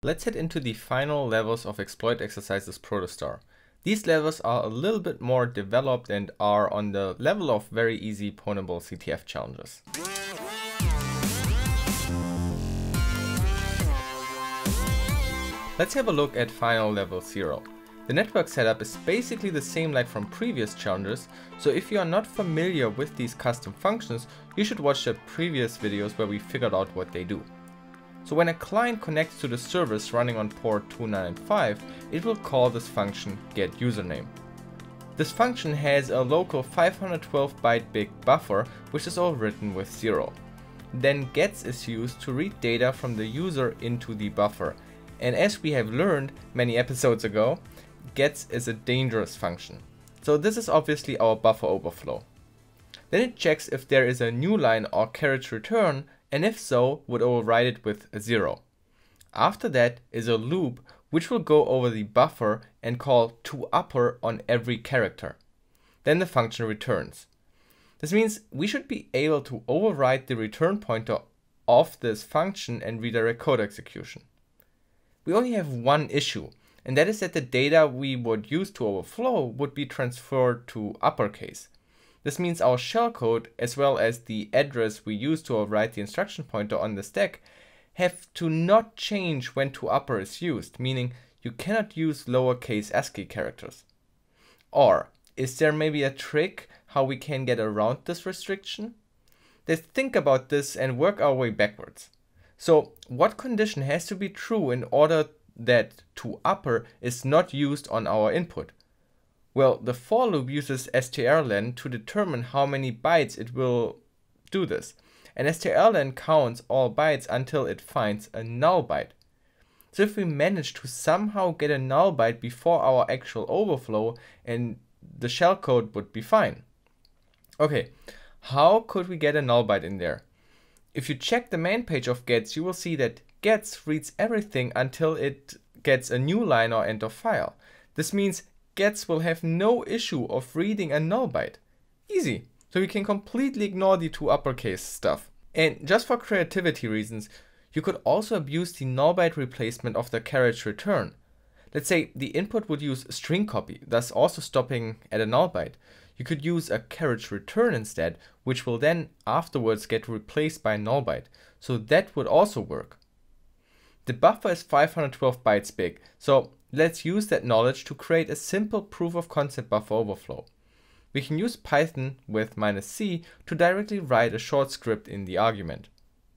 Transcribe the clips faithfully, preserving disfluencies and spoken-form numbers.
Let's head into the final levels of exploit exercises protostar. These levels are a little bit more developed and are on the level of very easy pwnable C T F challenges. Let's have a look at final level zero. The network setup is basically the same like from previous challenges, so if you are not familiar with these custom functions, you should watch the previous videos where we figured out what they do. So when a client connects to the service running on port two ninety-five, it will call this function getUsername. This function has a local five hundred twelve byte big buffer, which is all written with zero. Then gets is used to read data from the user into the buffer. And as we have learned many episodes ago, gets is a dangerous function. So this is obviously our buffer overflow. Then it checks if there is a new line or carriage return, and if so, would override it with a zero. After that is a loop which will go over the buffer and call toUpper on every character. Then the function returns. This means we should be able to override the return pointer of this function and redirect code execution. We only have one issue, and that is that the data we would use to overflow would be transferred to uppercase. This means our shellcode, as well as the address we use to override the instruction pointer on the stack, have to not change when toUpper is used, meaning you cannot use lowercase ASCII characters. Or is there maybe a trick how we can get around this restriction? Let's think about this and work our way backwards. So what condition has to be true in order that toUpper is not used on our input? Well, the for loop uses strlen to determine how many bytes it will do this. And strlen counts all bytes until it finds a null byte. So if we manage to somehow get a null byte before our actual overflow, and the shellcode would be fine. Okay, how could we get a null byte in there? If you check the main page of gets, you will see that gets reads everything until it gets a new line or end of file. This means gets will have no issue of reading a null byte. Easy. So we can completely ignore the toUppercase stuff. And just for creativity reasons, you could also abuse the null byte replacement of the carriage return. Let's say the input would use string copy, thus also stopping at a null byte. You could use a carriage return instead, which will then afterwards get replaced by a null byte. So that would also work. The buffer is five hundred twelve bytes big, so let's use that knowledge to create a simple proof of concept buffer overflow. We can use Python with minus C to directly write a short script in the argument.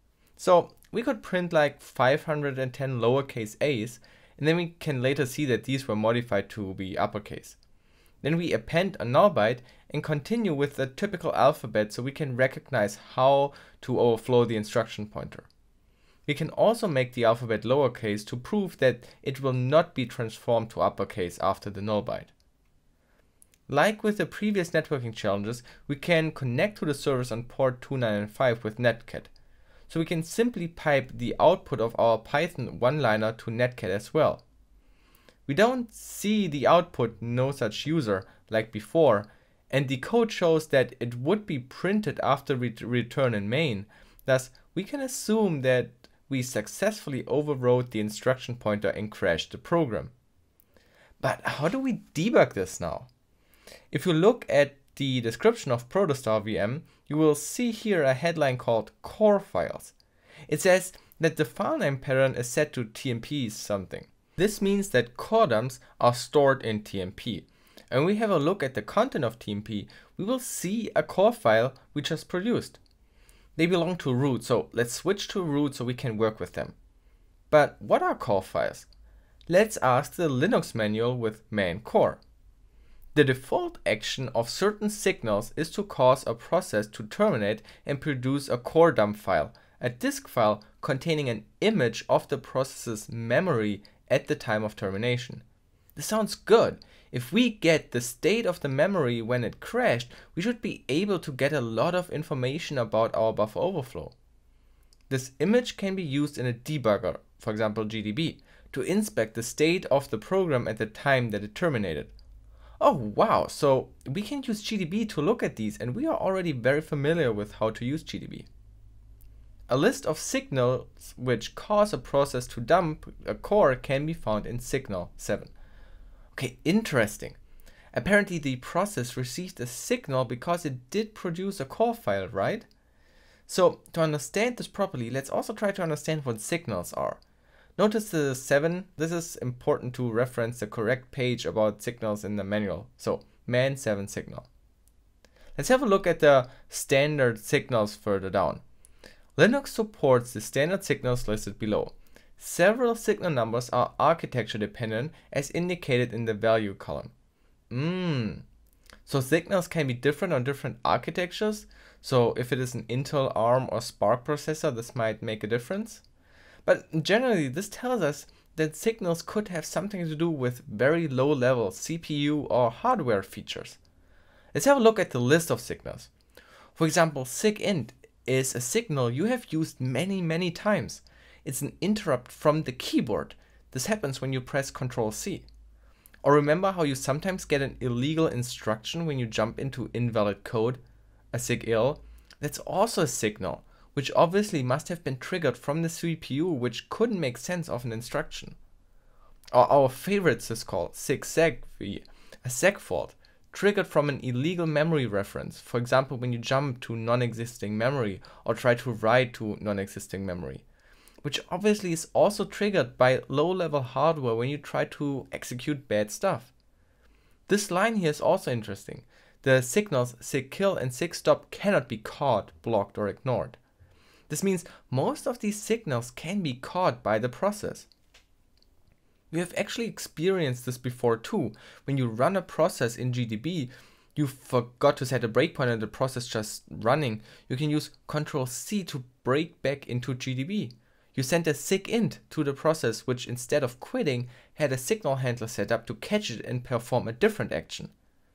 So we could print like five hundred ten lowercase a's, and then we can later see that these were modified to be uppercase. Then we append a null byte and continue with the typical alphabet so we can recognize how to overflow the instruction pointer. We can also make the alphabet lowercase to prove that it will not be transformed to uppercase after the null byte. Like with the previous networking challenges, we can connect to the service on port two ninety-five with netcat. So we can simply pipe the output of our Python one-liner to netcat as well. We don't see the output no such user like before, and the code shows that it would be printed after we return in main. Thus, we can assume that we successfully overrode the instruction pointer and crashed the program. But how do we debug this now? If you look at the description of protostar V M, you will see here a headline called core files. It says that the file name pattern is set to T M P something. This means that core dumps are stored in T M P. And when we have a look at the content of T M P, we will see a core file we just produced. They belong to root, so let's switch to root so we can work with them. But what are core files? Let's ask the Linux manual with man core. The default action of certain signals is to cause a process to terminate and produce a core dump file, a disk file containing an image of the process's memory at the time of termination. This sounds good. If we get the state of the memory when it crashed, we should be able to get a lot of information about our buffer overflow. This image can be used in a debugger, for example G D B, to inspect the state of the program at the time that it terminated. Oh wow, so we can use G D B to look at these, and we are already very familiar with how to use G D B. A list of signals which cause a process to dump a core can be found in signal seven. Okay, interesting. Apparently the process received a signal because it did produce a core file, right? So to understand this properly, let's also try to understand what signals are. Notice the seven, this is important to reference the correct page about signals in the manual. So man seven signal. Let's have a look at the standard signals further down. Linux supports the standard signals listed below. Several signal numbers are architecture dependent as indicated in the value column. Mmm. So signals can be different on different architectures. So if it is an Intel, ARM or Spark processor, this might make a difference. But generally this tells us that signals could have something to do with very low level C P U or hardware features. Let's have a look at the list of signals. For example, segint is a signal you have used many many times. It's an interrupt from the keyboard. This happens when you press control C. Or remember how you sometimes get an illegal instruction when you jump into invalid code, a segil? That's also a signal, which obviously must have been triggered from the C P U, which couldn't make sense of an instruction. Or our favorite syscall, segfault, a segfault, triggered from an illegal memory reference, for example when you jump to non-existing memory or try to write to non-existing memory, which obviously is also triggered by low-level hardware when you try to execute bad stuff. This line here is also interesting. The signals segkill and segstop cannot be caught, blocked or ignored. This means most of these signals can be caught by the process. We have actually experienced this before too. When you run a process in G D B, you forgot to set a breakpoint and the process just running, you can use control C to break back into G D B. You sent a segint to the process, which instead of quitting had a signal handler set up to catch it and perform a different action.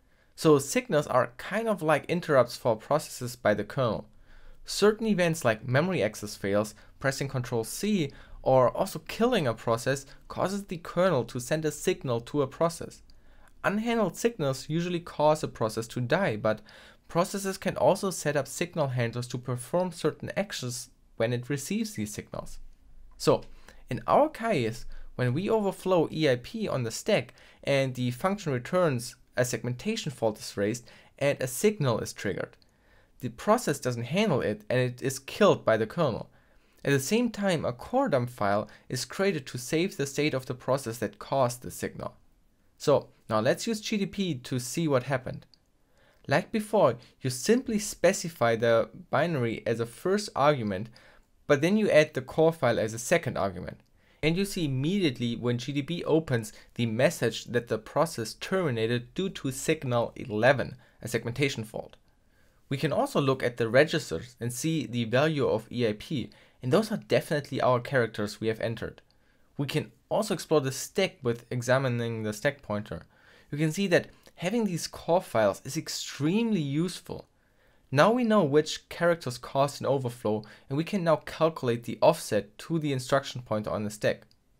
So signals are kind of like interrupts for processes by the kernel. Certain events like memory access fails, pressing control C, or also killing a process causes the kernel to send a signal to a process. Unhandled signals usually cause a process to die, but processes can also set up signal handlers to perform certain actions when it receives these signals. So in our case, when we overflow E I P on the stack and the function returns, a segmentation fault is raised and a signal is triggered. The process doesn't handle it and it is killed by the kernel. At the same time, a core dump file is created to save the state of the process that caused the signal. So now let's use G D P to see what happened. Like before, you simply specify the binary as a first argument, but then you add the core file as a second argument. And you see immediately when G D B opens the message that the process terminated due to signal eleven, a segmentation fault. We can also look at the registers and see the value of E I P, and those are definitely our characters we have entered. We can also explore the stack with examining the stack pointer. You can see that having these core files is extremely useful. Now we know which characters caused an overflow, and we can now calculate the offset to the instruction pointer on the stack.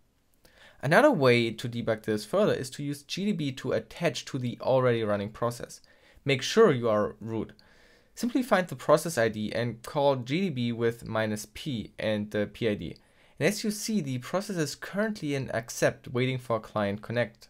Another way to debug this further is to use G D B to attach to the already running process. Make sure you are root. Simply find the process I D and call G D B with minus P and the P I D. And as you see, the process is currently in accept, waiting for client connect.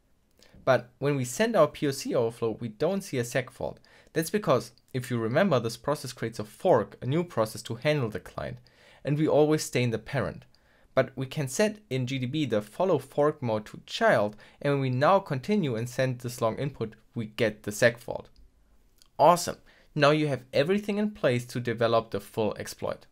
But when we send our P O C overflow, we don't see a segfault. That's because, if you remember, this process creates a fork, a new process to handle the client, and we always stay in the parent. But we can set in G D B the follow fork mode to child, and when we now continue and send this long input, we get the segfault. Awesome! Now you have everything in place to develop the full exploit.